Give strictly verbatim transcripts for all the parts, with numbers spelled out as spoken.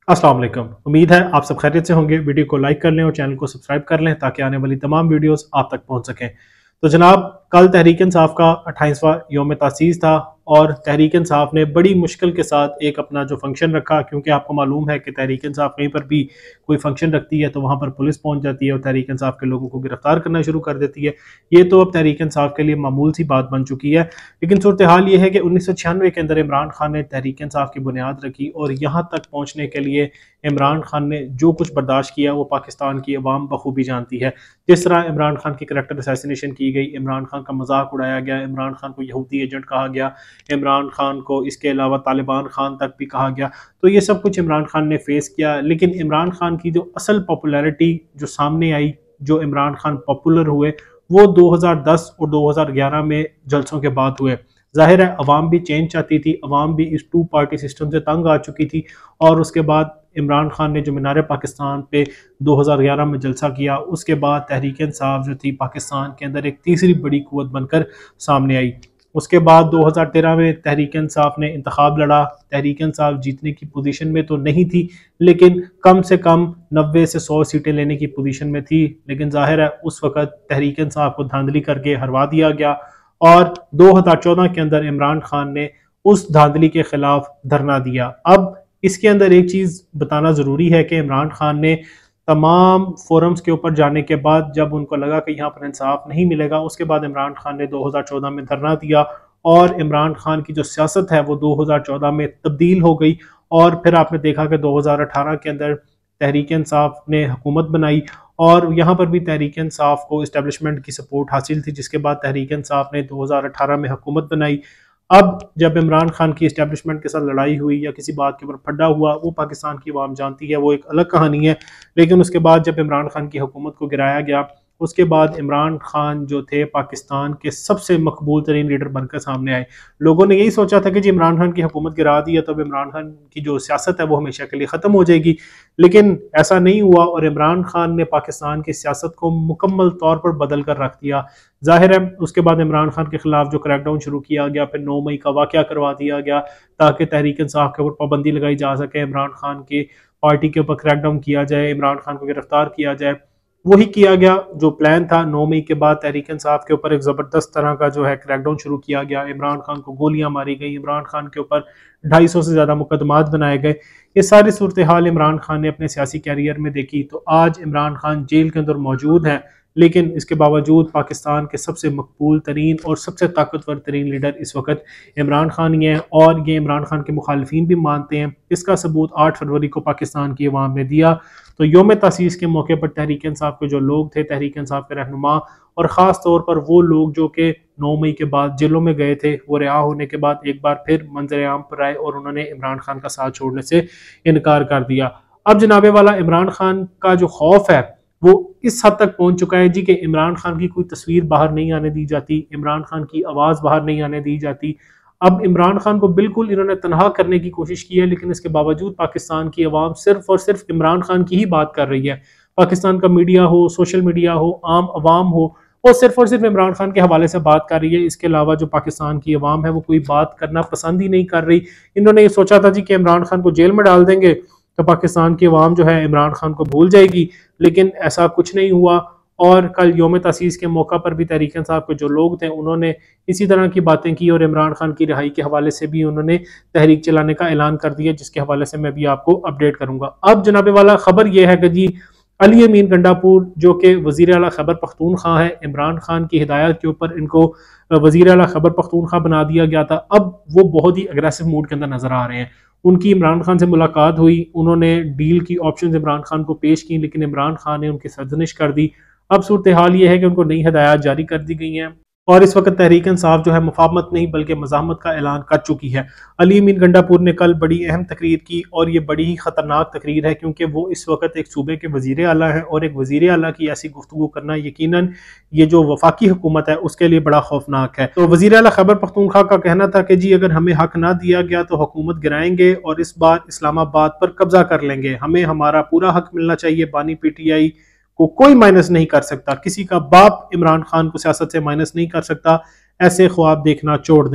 अस्सलाम वालेकुम। उम्मीद है आप सब खैरियत से होंगे। वीडियो को लाइक कर लें और चैनल को सब्सक्राइब कर लें ताकि आने वाली तमाम वीडियोस आप तक पहुंच सकें। तो जनाब, कल तहरीक इंसाफ का अट्ठाईसवां यौम तासीस था और तहरीक इंसाफ ने बड़ी मुश्किल के साथ एक अपना जो फंक्शन रखा, क्योंकि आपको मालूम है कि तहरीक इंसाफ कहीं पर भी कोई फंक्शन रखती है तो वहाँ पर पुलिस पहुँच जाती है और तहरीक इंसाफ के लोगों को गिरफ्तार करना शुरू कर देती है। ये तो अब तहरीक इंसाफ के लिए मामूल सी बात बन चुकी है। लेकिन सूरत हाल ये है कि उन्नीस सौ छियानवे के अंदर इमरान खान ने तहरीक इंसाफ की बुनियाद रखी और यहाँ तक पहुँचने के लिए इमरान खान ने जो कुछ बर्दाश्त किया वो पाकिस्तान की अवाम बखूबी जानती है। जिस तरह इमरान खान की करैक्टर असैसिनेशन की गई, इमरान खान का मजाक उड़ाया गया, इमरान खान को यहूदी एजेंट कहा गया, इमरान खान को इसके अलावा तालिबान खान तक भी कहा गया, तो ये सब कुछ इमरान खान ने फेस किया। लेकिन इमरान खान की जो असल पॉपुलैरिटी जो सामने आई, जो इमरान खान पॉपुलर हुए, वो दो हज़ार दस और दो हज़ार ग्यारह में जलसों के बाद हुए। जाहिर है अवाम भी चेंज चाहती थी, अवाम भी इस टू पार्टी सिस्टम से तंग आ चुकी थी और उसके बाद इमरान खान ने जो मीनार पाकिस्तान पे दो हज़ार ग्यारह में जलसा किया, उसके बाद तहरीक इंसाफ जो थी पाकिस्तान के अंदर एक तीसरी बड़ी कुव्वत बनकर सामने आई। उसके बाद दो हज़ार तेरह में तहरीक इंसाफ ने इंतखाब लड़ा। तहरीक इंसाफ जीतने की पोजीशन में तो नहीं थी, लेकिन कम से कम नब्बे से सौ सीटें लेने की पोजीशन में थी। लेकिन जाहिर है उस वक़्त तहरीक इंसाफ को धांधली करके हरवा दिया गया और दो हज़ार चौदह के अंदर इमरान खान ने उस धांधली के खिलाफ धरना दिया। अब इसके अंदर एक चीज़ बताना ज़रूरी है कि इमरान खान ने तमाम फोरम्स के ऊपर जाने के बाद जब उनको लगा कि यहाँ पर इंसाफ नहीं मिलेगा, उसके बाद इमरान खान ने दो हज़ार चौदह में धरना दिया और इमरान खान की जो सियासत है वो दो हज़ार चौदह में तब्दील हो गई। और फिर आपने देखा कि दो हज़ार अठारह के अंदर तहरीक इंसाफ ने हुकूमत बनाई और यहाँ पर भी तहरीक इंसाफ को इस्टेब्लिशमेंट की सपोर्ट हासिल थी, जिसके बाद तहरीक इंसाफ ने दो हज़ार अठारह में हुकूमत बनाई। अब जब इमरान खान की इस्टेब्लिशमेंट के साथ लड़ाई हुई या किसी बात के ऊपर फड्डा हुआ, वो पाकिस्तान की आवाम जानती है, वो एक अलग कहानी है। लेकिन उसके बाद जब इमरान खान की हुकूमत को गिराया गया, उसके बाद इमरान खान जो थे पाकिस्तान के सबसे मकबूल तरीन लीडर बनकर सामने आए। लोगों ने यही सोचा था कि जी इमरान खान की हुकूमत गिरा दी है तो अब इमरान खान की जो सियासत है वो हमेशा के लिए ख़त्म हो जाएगी, लेकिन ऐसा नहीं हुआ और इमरान खान ने पाकिस्तान की सियासत को मुकम्मल तौर पर बदल कर रख दिया। जाहिर है उसके बाद इमरान खान के खिलाफ जो क्रैकडाउन शुरू किया गया, फिर नौ मई का वाक़या करवा दिया गया ताकि तहरीक इंसाफ के ऊपर पाबंदी लगाई जा सके, इमरान खान की पार्टी के ऊपर क्रैकडाउन किया जाए, इमरान खान को गिरफ्तार किया जाए। वही किया गया जो प्लान था। नौ मई के बाद तहरीक इंसाफ के ऊपर एक ज़बरदस्त तरह का जो है क्रैकडाउन शुरू किया गया, इमरान खान को गोलियां मारी गई, इमरान खान के ऊपर ढाई सौ से ज़्यादा मुकदमात बनाए गए। ये सारी सूरत हाल इमरान खान ने अपने सियासी कैरियर में देखी। तो आज इमरान खान जेल के अंदर मौजूद हैं, लेकिन इसके बावजूद पाकिस्तान के सबसे मकबूल तरीन और सबसे ताकतवर तरीन लीडर इस वक्त इमरान खान ही हैं और ये इमरान खान के मुखालिफिन भी मानते हैं। इसका सबूत आठ फरवरी को पाकिस्तान की अवाम ने दिया। तो योम तासीस के मौके पर तहरीक इंसाफ के जो लोग थे, तहरीक इंसाफ के रहनुमा और ख़ास तौर पर वो लोग जो कि नौ मई के बाद जेलों में गए थे, वो रिहा होने के बाद एक बार फिर मंजर आम पर आए और उन्होंने इमरान खान का साथ छोड़ने से इनकार कर दिया। अब जनाबे वाला इमरान खान का जो खौफ है वो इस हद तक पहुंच चुका है जी कि इमरान खान की कोई तस्वीर बाहर नहीं आने दी जाती, इमरान खान की आवाज़ बाहर नहीं आने दी जाती। अब इमरान खान को बिल्कुल इन्होंने तनहा करने की कोशिश की है, लेकिन इसके बावजूद पाकिस्तान की आवाम सिर्फ और सिर्फ इमरान खान की ही बात कर रही है। पाकिस्तान का मीडिया हो, सोशल मीडिया हो, आम आवाम हो, वो सिर्फ और सिर्फ इमरान खान के हवाले से बात कर रही है। इसके अलावा जो पाकिस्तान की आवाम है वो कोई बात करना पसंद ही नहीं कर रही। इन्होंने ये सोचा था जी कि इमरान खान को जेल में डाल देंगे तो पाकिस्तान की आवाम जो है इमरान खान को भूल जाएगी, लेकिन ऐसा कुछ नहीं हुआ। और कल योम तासीस के मौका पर भी तहरीक इंसाफ के जो लोग थे उन्होंने इसी तरह की बातें की और इमरान खान की रिहाई के हवाले से भी उन्होंने तहरीक चलाने का ऐलान कर दिया, जिसके हवाले से मैं भी आपको अपडेट करूंगा। अब जनाबे वाला खबर यह है कि जी अली अमीन गंडापुर जो कि वज़ीर आला खैबर पख्तूनख्वा है, इमरान खान की हिदायत के ऊपर इनको वज़ीर आला खैबर पख्तूनख्वा बना दिया गया था। अब वो बहुत ही अग्रेसिव मूड के अंदर नजर आ रहे हैं। उनकी इमरान खान से मुलाकात हुई, उन्होंने डील की ऑप्शन इमरान खान को पेश की, लेकिन इमरान खान ने उनकी सरजनिश कर दी। अब सूरत हाल ये है कि उनको नई हिदायत जारी कर दी गई हैं और इस वक्त तहरीक इंसाफ जो है मुफाहमत नहीं बल्कि मज़ाहमत का ऐलान कर चुकी है। अली अमीन गंडापुर ने कल बड़ी अहम तकरीर की और ये बड़ी ही ख़तरनाक तकरीर है, क्योंकि वो इस वक्त एक सूबे के वज़ीर आला हैं और एक वज़ीर आला की ऐसी गुफ्तगू करना यकीनन ये जो वफाकी हुकूमत है उसके लिए बड़ा खौफनाक है। तो वज़ीर आला खैबर पख्तूनख्वा का कहना था कि जी अगर हमें हक ना दिया गया तो हुकूमत गिराएंगे और इस बार इस्लामाबाद पर कब्जा कर लेंगे, हमें हमारा पूरा हक मिलना चाहिए। बानी पीटीआई को कोई माइनस नहीं कर सकता, किसी का बाप इमरान खान को सियासत से माइनस नहीं कर सकता, ऐसे ख्वाब देखना छोड़ दें।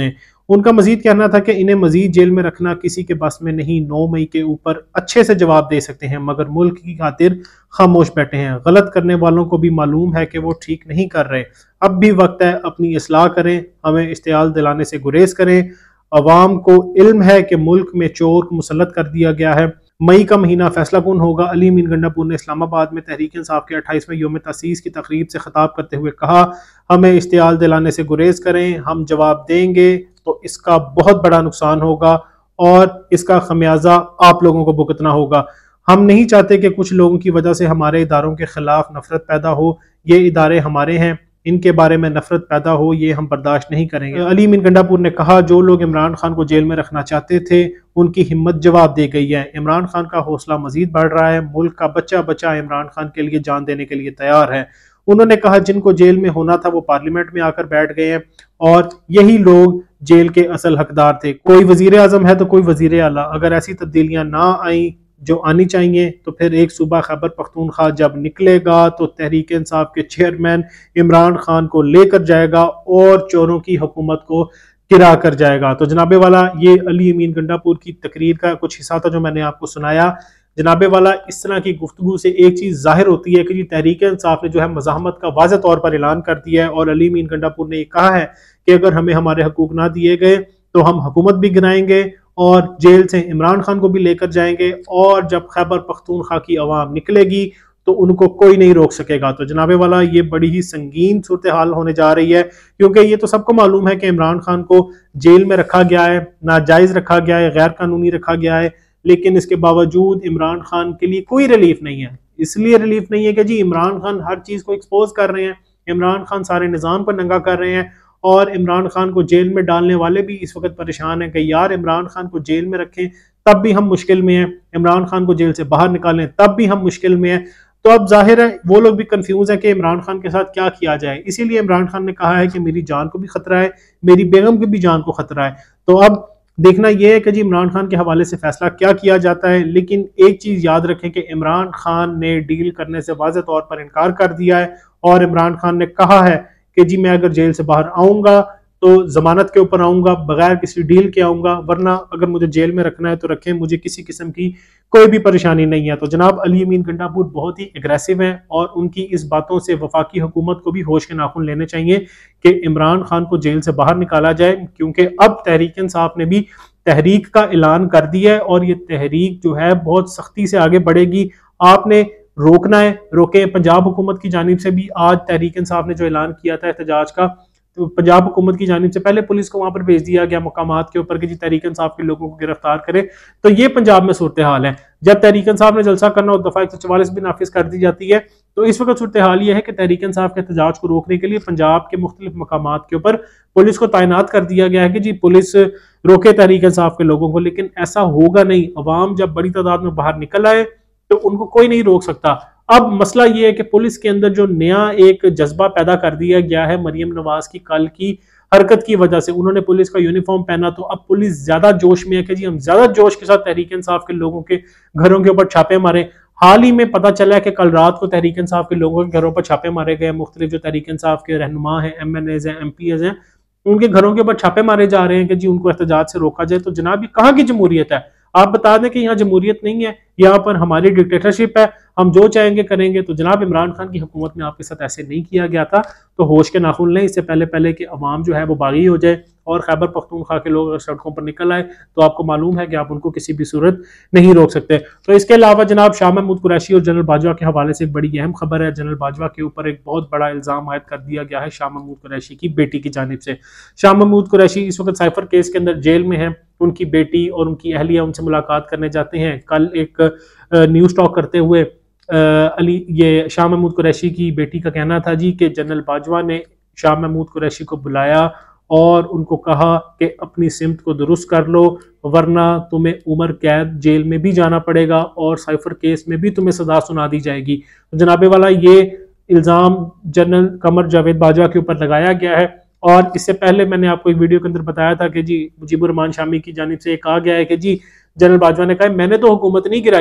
उनका मजीद कहना था कि इन्हें मजीद जेल में रखना किसी के बस में नहीं, नौ मई के ऊपर अच्छे से जवाब दे सकते हैं मगर मुल्क की खातिर खामोश बैठे हैं। गलत करने वालों को भी मालूम है कि वो ठीक नहीं कर रहे, अब भी वक्त है अपनी इस्लाह करें, हमें इश्तियाल दिलाने से गुरेज करें। अवाम को इल्म है कि मुल्क में चोर को मुसल्लत कर दिया गया है। मई का महीना फैसला कौन होगा। अली अमीन गंडापुर ने इस्लामाबाद में तहरीक इंसाफ के अट्ठाईसवें योम तसीस की तकरीब से खिताब करते हुए कहा, हमें इश्तियाल दिलाने से गुरेज करें, हम जवाब देंगे तो इसका बहुत बड़ा नुकसान होगा और इसका खमियाजा आप लोगों को भुगतना होगा। हम नहीं चाहते कि कुछ लोगों की वजह से हमारे इदारों के खिलाफ नफरत पैदा हो। ये इदारे हमारे हैं, इनके बारे में नफरत पैदा हो ये हम बर्दाश्त नहीं करेंगे। अली अमीन गंडापुर ने कहा, जो लोग इमरान खान को जेल में रखना चाहते थे उनकी हिम्मत जवाब दे गई है। इमरान खान का हौसला मजीद बढ़ रहा है। मुल्क का बच्चा बच्चा इमरान खान के लिए जान देने के लिए तैयार है। उन्होंने कहा, जिनको जेल में होना था वो पार्लियामेंट में आकर बैठ गए हैं और यही लोग जेल के असल हकदार थे। कोई वजीर आजम है तो कोई वजीर आला। अगर ऐसी तब्दीलियां ना आई जो आनी चाहिए तो फिर एक सूबा खैबर पख्तूनख्वा जब निकलेगा तो तहरीक इंसाफ के चेयरमैन इमरान खान को लेकर जाएगा और चोरों की हुकूमत को गिरा कर जाएगा। तो जनाबे वाला ये अली अमीन गंडापुर की तकरीर का कुछ हिस्सा था जो मैंने आपको सुनाया। जनाबे वाला इस तरह की गुफ्तगू से एक चीज़ जाहिर होती है कि तहरीक इंसाफ ने जो है मज़ाहमत का वाज़ेह तौर पर ऐलान कर दिया है और अली अमीन गंडापुर ने ये कहा है कि अगर हमें हमारे हकूक ना दिए गए तो हम हुकूमत भी गिराएंगे और जेल से इमरान खान को भी लेकर जाएंगे और जब खैबर पख्तूनख्वा की अवाम निकलेगी तो उनको कोई नहीं रोक सकेगा। तो जनाबे वाला ये बड़ी ही संगीन सूरत हाल होने जा रही है क्योंकि ये तो सबको मालूम है कि इमरान खान को जेल में रखा गया है, नाजायज रखा गया है, गैर कानूनी रखा गया है, लेकिन इसके बावजूद इमरान खान के लिए कोई रिलीफ नहीं है। इसलिए रिलीफ नहीं है कि जी इमरान खान हर चीज को एक्सपोज कर रहे हैं, इमरान खान सारे निज़ाम पर नंगा कर रहे हैं और इमरान खान को जेल में डालने वाले भी इस वक्त परेशान हैं कि यार इमरान खान को जेल में रखें तब भी हम मुश्किल में हैं, इमरान खान को जेल से बाहर निकालें तब भी हम मुश्किल में हैं। तो अब जाहिर है वो लोग भी कंफ्यूज है कि इमरान खान के साथ क्या किया जाए। इसीलिए इमरान खान ने कहा है कि मेरी जान को भी खतरा है, मेरी बेगम की भी जान को खतरा है। तो अब देखना यह है कि जी इमरान खान के हवाले से फैसला क्या किया जाता है। लेकिन एक चीज याद रखें कि इमरान खान ने डील करने से वाज़ेह तौर पर इनकार कर दिया है और इमरान खान ने कहा है कि जी मैं अगर जेल से बाहर आऊंगा तो जमानत के ऊपर आऊंगा, बगैर किसी डील के आऊंगा, वरना अगर मुझे जेल में रखना है तो रखें, मुझे किसी किस्म की कोई भी परेशानी नहीं है। तो जनाब अली अमीन गंडापुर बहुत ही एग्रेसिव हैं और उनकी इस बातों से वफाकी हुकूमत को भी होश के नाखून लेने चाहिए कि इमरान खान को जेल से बाहर निकाला जाए, क्योंकि अब तहरीक इंसाफ ने भी तहरीक का ऐलान कर दिया है और ये तहरीक जो है बहुत सख्ती से आगे बढ़ेगी। आपने रोकना है, रोके। पंजाब हुकूमत की जानिब से भी आज तहरीक इंसाफ ने जो ऐलान किया था एहतजाज का, तो पंजाब हुकूमत की जानिब से पहले पुलिस को वहां पर भेज दिया गया मकामात के ऊपर कि जी तहरीक इंसाफ के लोगों को गिरफ्तार करे। तो ये पंजाब में सूरत हाल है। जब तहरीक इंसाफ ने जलसा करना और दफा एक सौ चवालीस भी नाफिज कर दी जाती है तो इस वक्त सूरत हाल यह है कि तहरीक इंसाफ के एहतजाज को रोकने के लिए पंजाब के मुख्तलिफ मकामात के ऊपर पुलिस को तैनात कर दिया गया है कि जी पुलिस रोके तहरीक इंसाफ के लोगों को। लेकिन ऐसा होगा नहीं। अवाम जब बड़ी तादाद में बाहर निकल आए तो उनको कोई नहीं रोक सकता। अब मसला यह है कि पुलिस के अंदर जो नया एक जज्बा पैदा कर दिया गया है मरियम नवाज की कल की हरकत की वजह से, उन्होंने पुलिस का यूनिफॉर्म पहना तो अब पुलिस ज्यादा जोश में है कि जी हम ज्यादा जोश के साथ तहरीक इंसाफ के लोगों के घरों के ऊपर छापे मारे। हाल ही में पता चला है कि कल रात को तहरीक इंसाफ के लोगों के घरों पर छापे मारे गए। मुख्तलिफ जो तहरीक इंसाफ के रहनुमा है, एम एन एज हैं, एम पी एज हैं, उनके घरों के ऊपर छापे मारे जा रहे हैं कि जी उनको एहतजाज से रोका जाए। तो जनाब ये कहाँ की जमहूरियत है? आप बता दें कि यहाँ जमहूरियत नहीं है, यहाँ पर हमारी डिक्टेटरशिप है, हम जो चाहेंगे करेंगे। तो जनाब इमरान खान की हुकूमत में आपके साथ ऐसे नहीं किया गया था, तो होश के नाखून लें इससे पहले पहले कि अवाम जो है वो बागी हो जाए और खैबर पख्तूनख्वा के लोग अगर सड़कों पर निकल आए तो आपको मालूम है कि आप उनको किसी भी सूरत नहीं रोक सकते। तो इसके अलावा जनाब शाह महमूद कुरैशी और जनरल बाजवा के हवाले से एक बड़ी अहम खबर है। जनरल बाजवा के ऊपर एक बहुत बड़ा इल्जाम आयद कर दिया गया है शाह महमूद कुरैशी की बेटी की जानिब से। शाह महमूद कुरैशी इस वक्त साइफर केस के अंदर जेल में है। उनकी बेटी और उनकी अहलिया उनसे मुलाकात करने जाते हैं। कल एक न्यूज टॉक करते हुए अली ये शाह महमूद कुरैशी की बेटी का कहना था जी कि जनरल बाजवा ने शाह महमूद कुरैशी को बुलाया और उनको कहा कि अपनी सिमत को दुरुस्त कर लो वरना तुम्हें उम्र कैद जेल में भी जाना पड़ेगा और साइफर केस में भी तुम्हें सजा सुना दी जाएगी। तो जनाबे वाला ये इल्ज़ाम जनरल कमर जावेद बाजवा के ऊपर लगाया गया है। और इससे पहले मैंने आपको एक वीडियो के अंदर बताया था कि जी मुजीबुर रहमान शामी की जानिब से कहा गया है कि जी जनरल बाजवा ने कहा मैंने तो हुकूमत नहीं गिराई,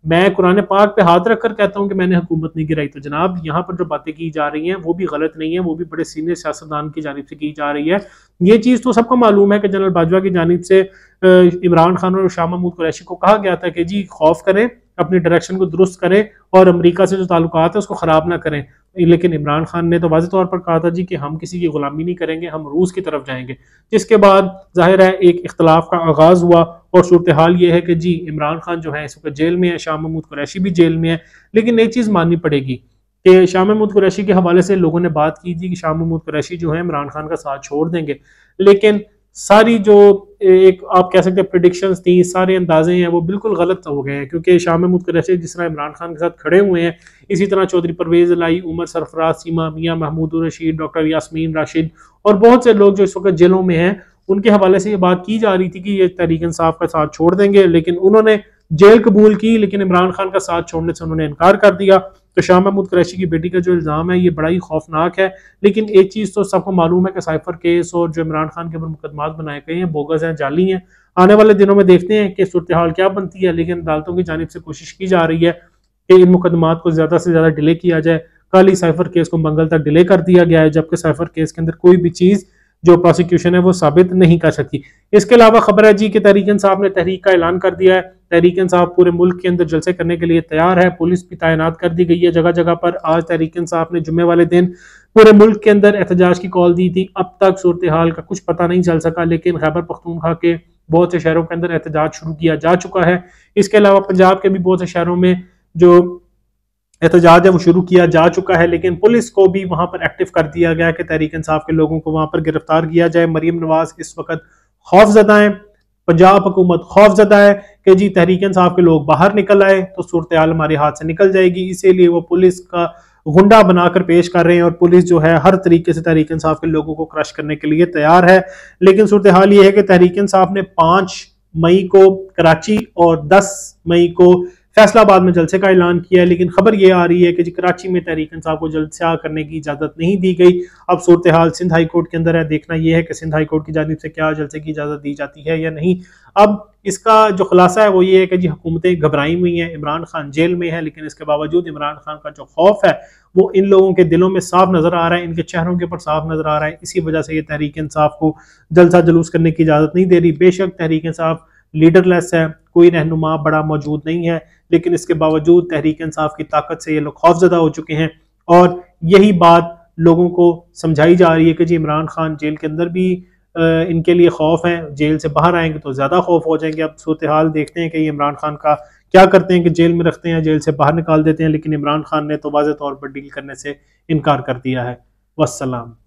मैं कुरान पाक पे हाथ रखकर कहता हूँ कि मैंने हुकूमत नहीं गिराई। तो जनाब यहाँ पर जो बातें की जा रही हैं वो भी गलत नहीं है, वो भी बड़े सीनियर सियासतदान की जानिब से की जा रही है। ये चीज़ तो सबको मालूम है कि जनरल बाजवा की जानिब से इमरान खान और शाह महमूद कुरैशी को कहा गया था कि जी खौफ करें, अपनी डायरेक्शन को दुरुस्त करें और अमेरिका से जो ताल्लुकात है उसको ख़राब ना करें। लेकिन इमरान खान ने तो वाज़ेह तौर पर कहा था जी कि हम किसी की गुलामी नहीं करेंगे, हम रूस की तरफ जाएंगे। जिसके बाद जाहिर है एक इख्तलाफ का आगाज़ हुआ और सूरत हाल ये है कि जी इमरान खान जो है इस वक्त जेल में है, शाह महमूद कुरैशी भी जेल में है। लेकिन एक चीज़ माननी पड़ेगी कि शाह महमूद कुरैशी के हवाले से लोगों ने बात की थी कि शाह महमूद कुरैशी जो है इमरान खान का साथ छोड़ देंगे, लेकिन सारी जो एक आप कह सकते हैं प्रिडिक्शंस थी, सारे अंदाजे हैं वो बिल्कुल गलत हो गए हैं। क्योंकि शाह महमूद कुरैशी जिस तरह इमरान खान के साथ खड़े हुए हैं, इसी तरह चौधरी परवेज इलाही, उमर सरफराज, सीमा मियां, महमूद रशीद, डॉक्टर यास्मीन राशिद और बहुत से लोग जो इस वक्त जेलों में हैं, उनके हवाले से ये बात की जा रही थी कि ये तहरीक इंसाफ का साथ छोड़ देंगे। लेकिन उन्होंने जेल कबूल की, लेकिन इमरान खान का साथ छोड़ने से उन्होंने इनकार कर दिया। तो शाह महमूद कुरैशी की बेटी का जो इल्ज़ाम है ये बड़ा ही खौफनाक है। लेकिन एक चीज़ तो सबको मालूम है कि साइफर केस और जो इमरान खान के ऊपर मुकदमात बनाए गए हैं बोगस हैं, जाली हैं। आने वाले दिनों में देखते हैं कि सूरत हाल क्या बनती है। लेकिन अदालतों की जानिब से कोशिश की जा रही है कि इन मुकदमात को ज़्यादा से ज़्यादा डिले किया जाए। कल ही साइफर केस को मंगल तक डिले कर दिया गया है, जबकि साइफर केस के अंदर कोई भी चीज़ जो प्रोसिक्यूशन है वो साबित नहीं कर सकती। इसके अलावा खबर है जी कि तहरीक इंसाफ ने तहरीक का ऐलान कर दिया है। तहरीक इंसाफ पूरे मुल्क के अंदर जलसे करने के लिए तैयार है, पुलिस भी तैनात कर दी गई है जगह जगह पर। आज तहरीक इंसाफ ने जुम्मे वाले दिन पूरे मुल्क के अंदर एहतजाज की कॉल दी थी। अब तक सूरत हाल का कुछ पता नहीं चल सका, लेकिन खैबर पख्तूनख्वा के बहुत से शहरों के अंदर एहतजाज शुरू किया जा चुका है। इसके अलावा पंजाब के भी बहुत से शहरों में जो एहतजाज है वो शुरू किया जा चुका है, लेकिन पुलिस को भी वहां पर एक्टिव कर दिया गया कि तहरीक इंसाफ के लोगों को वहां पर गिरफ्तार किया जाए। मरीम नवाज इस वक्त खौफजदा है, पंजाब हुकूमत खौफजदा है कि जी तहरीक इंसाफ के लोग बाहर निकल आए तो सूरत हाल हमारे हाथ से निकल जाएगी। इसीलिए वो पुलिस का गुंडा बनाकर पेश कर रहे हैं और पुलिस जो है हर तरीके से तहरीक इंसाफ के लोगों को क्रश करने के लिए तैयार है। लेकिन सूरत हाल ये है कि तहरीक इंसाफ ने पांच मई को कराची और दस मई को फैसलाबाद में जलसे का ऐलान किया है। लेकिन खबर ये आ रही है कि जी कराची में तहरीक इंसाफ को जलसा करने की इजाजत नहीं दी गई। अब सूरत हाल सिंध हाई कोर्ट के अंदर है, देखना यह है कि सिंध हाई कोर्ट की जानिब से क्या जलसे की इजाजत दी जाती है या नहीं। अब इसका जो खुलासा है वो ये है कि जी हुकूमतें घबराई हुई हैं, इमरान खान जेल में है, लेकिन इसके बावजूद इमरान खान का जो खौफ है वो इन लोगों के दिलों में साफ नजर आ रहा है, इनके चेहरों के ऊपर साफ नजर आ रहा है। इसी वजह से ये तहरीक इंसाफ को जलसा जुलूस करने की इजाजत नहीं दे रही। बेशक तहरीक इंसाफ लीडरलेस है, कोई रहनुमा बड़ा मौजूद नहीं है, लेकिन इसके बावजूद तहरीक इंसाफ की ताकत से ये लोग खौफजदा हो चुके हैं। और यही बात लोगों को समझाई जा रही है कि जी इमरान खान जेल के अंदर भी इनके लिए खौफ है, जेल से बाहर आएंगे तो ज़्यादा खौफ हो जाएंगे। अब सूरत हाल देखते हैं कि ये इमरान खान का क्या करते हैं कि जेल में रखते हैं, जेल से बाहर निकाल देते हैं। लेकिन इमरान खान ने तो वाज़ेह तौर पर डील करने से इनकार कर दिया है। वस्सलाम।